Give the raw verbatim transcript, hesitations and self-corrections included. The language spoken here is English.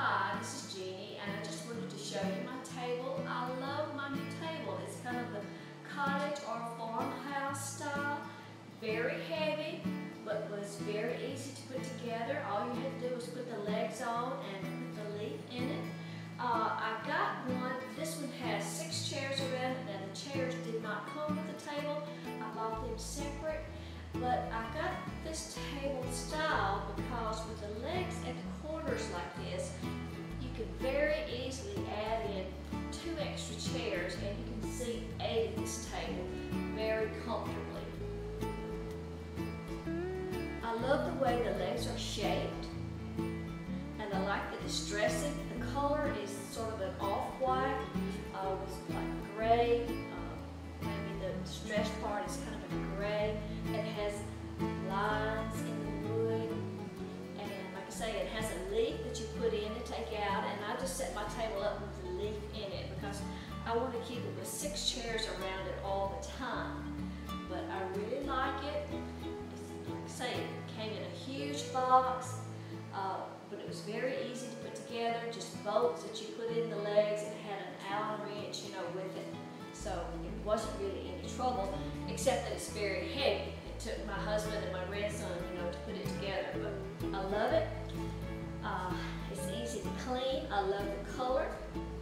Hi, this is Jeannie, and I just wanted to show you my table. I love my new table. It's kind of the cottage or farmhouse style. Very heavy, but was very easy to put together. All you had to do was put the legs on and put the leaf in it. Uh, I got one. This one has six chairs around it, and the chairs did not come with the table. I bought them separate. But I got this table style because with the legs at the corners like this, you can very easily add in two extra chairs and you can seat eight at this table very comfortably. I love the way the legs are shaped, and I like the distressing. The color is sort of an off-white uh, with like gray. Uh, maybe the distressed part is kind of a gray. It has lines in the wood, and like I say, it has a leaf that you put in and take out, and I just set my table up with the leaf in it because I want to keep it with six chairs around it all the time. But I really like it. It's, like I say, it came in a huge box, uh, but it was very easy to put together, just bolts that you put in the legs. It had an Allen wrench, you know, with it. So it wasn't really any trouble, except that it's very heavy. It took my husband and my grandson, you know, to put it together. But I love it. Uh, it's easy to clean. I love the color.